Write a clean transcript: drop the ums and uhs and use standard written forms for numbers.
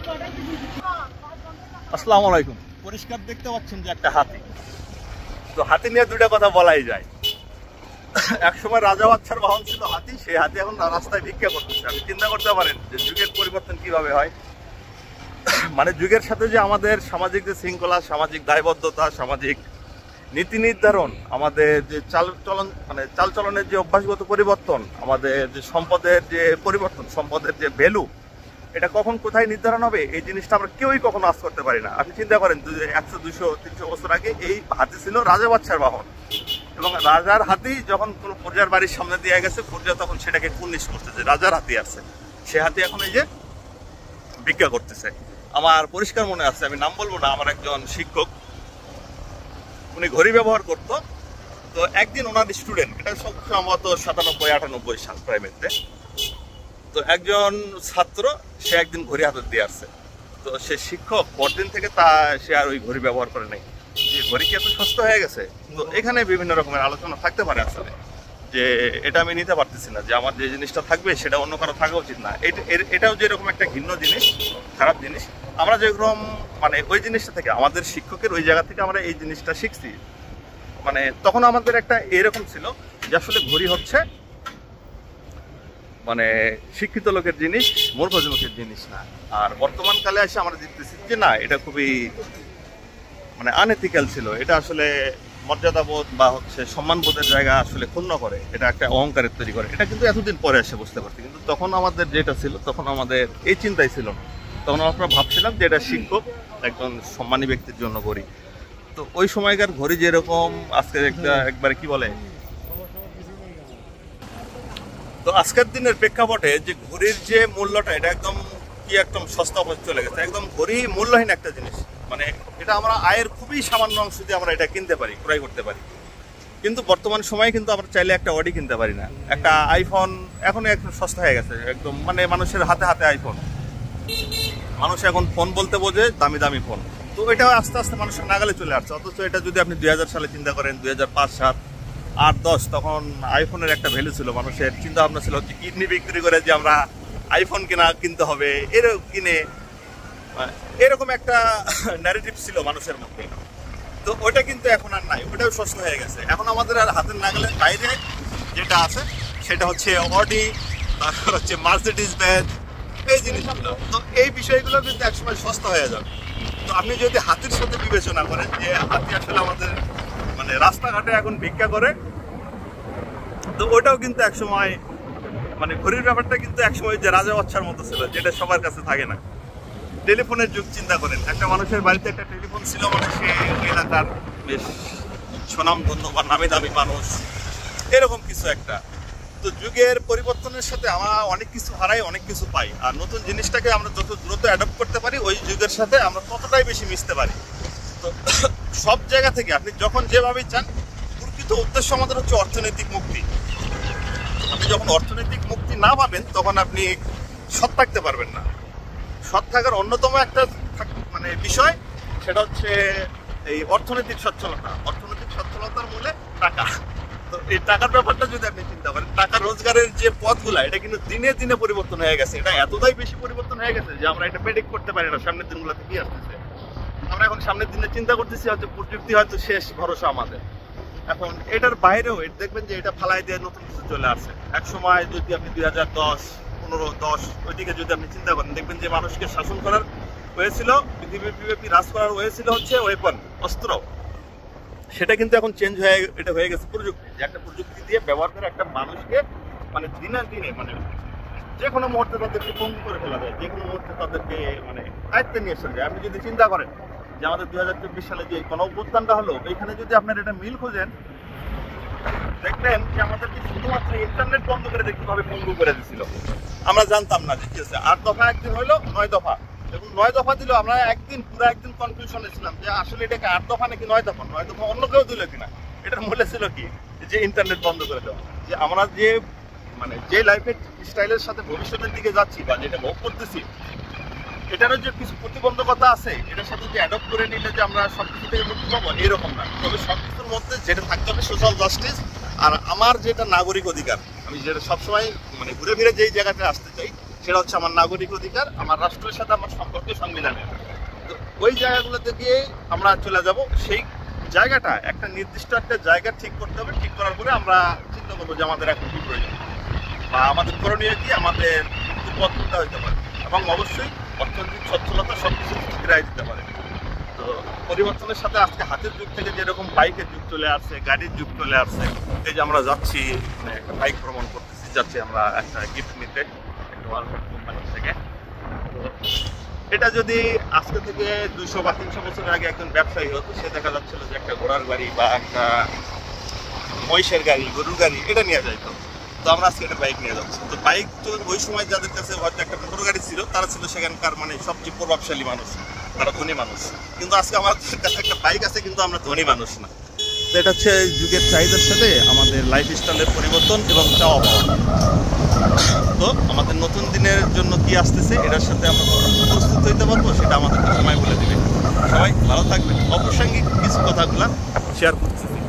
আসসালামু আলাইকুম। পরিষ্কার দেখতে পাচ্ছেন যে একটা হাতি। তো হাতি নিয়ে দুইটা কথা বলাই যায়। একসময় রাজা বাদশার বাহন ছিল হাতি, সেই হাতি এখন রাস্তায় ভিক্ষা করতেছে। আপনি চিন্তা করতে পারেন যে যুগের পরিবর্তন কিভাবে হয়। মানে যুগের সাথে যে আমাদের সামাজিক যে শৃঙ্খলা, সামাজিক দায়বদ্ধতা, সামাজিক নীতি নির্ধারণ, আমাদের যে চালচলনের যে অভ্যাসগত পরিবর্তন, আমাদের যে সম্পদের যে পরিবর্তন, সম্পদের যে ভ্যালু, এটা কখন কোথায় নির্ধারণ হবে এই জিনিসটা আমরা কেউই কখনো আজ করতে পারি না। আপনি চিন্তা করেন 100, 200, 300 বছর আগে এই হাতি ছিল রাজা বাদশার বাহন, এবং রাজার হাতি যখন কোনো প্রজার বাড়ির সামনে দিয়ে গেছে, প্রজা তখন সেটাকে কুর্নিশ করছে যে রাজার হাতি আসছে। সে হাতি এখন এই যে ভিক্ষা করতেছে। আমার পরিষ্কার মনে আছে, আমি নাম বলবো না, আমার একজন শিক্ষক, উনি ঘড়ি ব্যবহার করতো। তো একদিন ওনার স্টুডেন্ট, এটা সম্ভবত 97-98 সাল প্রাইভেটে, তো একজন ছাত্র সে একদিন ঘড়ি হাতে দিয়ে আসছে। তো সে শিক্ষক পরদিন থেকে সে আর ওই ঘড়ি ব্যবহার করে নাই। যে ঘড়ি কি এত সস্তা হয়ে গেছে? তো এখানে বিভিন্ন রকমের আলোচনা থাকতে পারে আসলে, যে এটা আমি নিতে পারতেছি না, যে আমার যে জিনিসটা থাকবে সেটা অন্য কারো থাকা উচিত না। এটাও যেরকম একটা ঘৃণ্য জিনিস, খারাপ জিনিস। আমরা যেরকম মানে ওই জিনিসটা থেকে, আমাদের শিক্ষকের ওই জায়গা থেকে আমরা এই জিনিসটা শিখছি। মানে তখন আমাদের একটা এরকম ছিল যে আসলে ঘড়ি হচ্ছে মানে শিক্ষিত লোকের জিনিস, মূর্খ লোকের জিনিস না। আর বর্তমান কালে এসে আমরা দেখতেছি যে না, এটা খুবই মানে আনএথিক্যাল ছিল। এটা আসলে মর্যাদাবোধ বা সম্মানবোধের জায়গা আসলে ক্ষুণ্ণ করে, এটা একটা অহংকারের তৈরি করে। এটা কিন্তু এতদিন পরে এসে বুঝতে পারছি, কিন্তু তখন আমাদের যেটা ছিল, তখন আমাদের এই চিন্তাই ছিল না। তখন আমরা ভাবছিলাম যে এটা শিক্ষক একজন সম্মানী ব্যক্তির জন্য ঘড়ি। তো ওই সময়কার ঘড়ি যেরকম আজকে একবারে কি বলে, তো আজকের দিনের প্রেক্ষাপটে যে ঘড়ির যে মূল্যটা, এটা একদম সস্তা হয়ে চলে গেছে। একদম ঘড়ি মূল্যহীন একটা জিনিস। মানে এটা আমরা আয়ের খুবই সামান্য অংশ দিয়ে আমরা এটা কিনতে পারি, ক্রয় করতে পারি। কিন্তু বর্তমান সময়ে কিন্তু আমরা চাইলে একটা অডি কিনতে পারি না। একটা আইফোন এখন একটু সস্তা হয়ে গেছে একদম, মানে মানুষের হাতে হাতে আইফোন। মানুষ এখন ফোন বলতে বোঝে দামি দামি ফোন। তো এটা আস্তে আস্তে মানুষের নাগালে চলে আসছে। অথচ এটা যদি আপনি 2000 সালে চিন্তা করেন, 2005, 7, 8, 10, তখন আইফোনের একটা ভ্যালু ছিল। মানুষের চিন্তা ভাবনা ছিল যে কিডনি বিক্রি করে যে আমরা আইফোন কিনতে হবে, এরকম একটা ন্যারেটিভ ছিল মানুষের মধ্যে। তো ওটা কিন্তু এখন আর নাই, ওটাও সস্তা হয়ে গেছে। এখন আমাদের আর হাতের নাগালের বাইরে যেটা আছে সেটা হচ্ছে অডি, তারপর হচ্ছে মার্সিডিজ বেঞ্জ, এই জিনিসগুলো। তো এই বিষয়গুলো কিন্তু একসময় সস্তা হয়ে যাবে। তো আপনি যদি হাতির সাথে বিবেচনা করেন যে হাতি আসলে আমাদের মানে রাস্তাঘাটে এখন ভিক্ষা করে, তো ওটাও কিন্তু একসময় মানে ঘড়ির ব্যাপারটা কিন্তু একসময় যে রাজা বাদশার মতো ছিল, যেটা সবার কাছে থাকে না। টেলিফোনের যুগ চিন্তা করেন, একটা মানুষের বাড়িতে একটা টেলিফোন ছিল মানে সে এলাকার বেশ সুনামধন্য বা নামি দামি মানুষ, এরকম কিছু একটা। তো যুগের পরিবর্তনের সাথে আমরা অনেক কিছু হারাই, অনেক কিছু পাই। আর নতুন জিনিসটাকে আমরা যত দ্রুত অ্যাডপ্ট করতে পারি, ওই যুগের সাথে আমরা ততটাই বেশি মিশতে পারি। তো সব জায়গা থেকে আপনি যখন যেভাবেই চান, প্রকৃত উদ্দেশ্য আমাদের হচ্ছে অর্থনৈতিক মুক্তি। আপনি যখন অর্থনৈতিক মুক্তি না পাবেন, তখন আপনি সৎ থাকতে পারবেন না। সৎ থাকার অন্যতম একটা মানে বিষয়, সেটা হচ্ছে এই অর্থনৈতিক সচ্ছলতা। অর্থনৈতিক সচ্ছলতার মূলে টাকা। তো এই টাকার ব্যাপারটা যদি আপনি চিন্তা করেন, টাকা রোজগারের যে পথগুলা, এটা কিন্তু দিনে দিনে পরিবর্তন হয়ে গেছে। এটা এতটাই বেশি পরিবর্তন হয়ে গেছে যে আমরা এটা প্রেডিক্ট করতে পারি না সামনের দিনগুলোতে কি আসতেছে। আমরা এখন সামনের দিনে চিন্তা করতেছি হয়তো প্রযুক্তি হয়তো শেষ ভরসা আমাদের। এখন এটার বাইরেও দেখবেন যে এটা ফালাই দিয়ে নতুন কিছু চলে আসছে। এক সময় যদি আপনি 2010, 15, 10 ওইদিকে যদি আপনি চিন্তা করেন, দেখবেন যে মানুষকে শাসন করার হয়েছিল, পৃথিবীব্যাপী রাজ করার হয়েছিল হচ্ছে ওয়েপন, অস্ত্র। সেটা কিন্তু এখন চেঞ্জ হয়ে গেছে প্রযুক্তি। যে একটা প্রযুক্তি দিয়ে ব্যবহার করে একটা মানুষকে মানে দিনে দিনে মানে যে কোনো মুহূর্তে তাদেরকে পঙ্গু করে ফেলা যায়, যে কোনো মুহূর্তে তাদেরকে মানে আয়ত্তে নিয়ে এসে যায়। আপনি যদি চিন্তা করেন যে আমাদের 2024 সালে যে গণ অভ্যুত্থানটা হলো, এখানে যদি আপনার এটা মিল খোঁজেন, দেখবেন যে আমাদেরকে শুধুমাত্র ইন্টারনেট বন্ধ করে কিভাবে পঙ্গু করে দিয়েছিল। আমরা জানতাম না যে কি আছে। 8 দফা একদিন হইলো, 9 দফা, এবং 9 দফা দিল। আমরা পুরো একদিন কনফিউশনে ছিলাম যে আসলে এটাকে 8 দফা নাকি 9 দফা। 9 দফা অন্য কেউ দিল কিনা। এটার মূল্য ছিল কি, যে ইন্টারনেট বন্ধ করে দেওয়া। যে আমরা যে মানে যে লাইফের স্টাইলের সাথে ভবিষ্যতের দিকে যাচ্ছি বা যেটা ভোগ করতেছি, এটারও যে কিছু প্রতিবন্ধকতা আছে, এটার সাথে যে অ্যাডপ্ট করে নিলে যে আমরা সবকিছু থেকে মুক্তি পাবো, এরকম না। তবে সবকিছুর মধ্যে যেটা থাকতে হবে সোশ্যাল জাস্টিস, আর আমার যেটা নাগরিক অধিকার, আমি যেটা সবসময় মানে ঘুরে ফিরে যেই জায়গাতে আসতে চাই, সেটা হচ্ছে আমার নাগরিক অধিকার, আমার রাষ্ট্রের সাথে আমার সম্পর্ক সংবিধানের। তো ওই জায়গাগুলোতে গিয়ে আমরা চলে যাব। সেই জায়গাটা একটা নির্দিষ্ট একটা জায়গা ঠিক করতে হবে। ঠিক করার পরে আমরা চিন্তা করবো যে আমাদের এখন কি প্রয়োজন বা আমাদের করণীয় কি, আমাদের পথটা হইতে পারে, এবং অবশ্যই অর্থনৈতিক সচ্ছলতা সবকিছু ফিরাই দিতে পারে। তো পরিবর্তনের সাথে আজকে হাতের যুগ থেকে যেরকম বাইকের যুগ চলে আসছে, গাড়ির যুগ চলে আসছে, এই যে আমরা যাচ্ছি একটা বাইক ভ্রমণ করতেছি, যাচ্ছি আমরা একটা গিফট নিতে একটা ওয়ালমার্ট কোম্পানি থেকে। তো এটা যদি আজকে থেকে 200 বা 300 বছর আগে একজন ব্যবসায়ী হতো, সে দেখা যাচ্ছিল যে একটা ঘোড়ার গাড়ি বা একটা মহিষের গাড়ি, গরুর গাড়ি এটা নিয়ে যাইতো। তো আমরা আজকে একটা বাইক নিয়ে যাচ্ছি। তো বাইক তো ওই সময় যাদের কাছে হয়তো একটা মোটর গাড়ি ছিল, তারা ছিল সেখানকার মানে সবচেয়ে প্রভাবশালী মানুষ, তারা ধনী মানুষ। কিন্তু আজকে আমাদের কাছে একটা বাইক আছে, কিন্তু আমরা ধনী মানুষ না। তো এটা হচ্ছে যুগের চাহিদার সাথে আমাদের লাইফ স্টাইলের পরিবর্তন এবং চাওয়া পাওয়া। তো আমাদের নতুন দিনের জন্য কি আসতেছে, এটার সাথে আমরা প্রস্তুত হইতে পারবো, সেটা আমাদেরকে সময় বলে দেবে। সবাই ভালো থাকবেন। অপ্রাসঙ্গিক কিছু কথাগুলো শেয়ার করতেছি।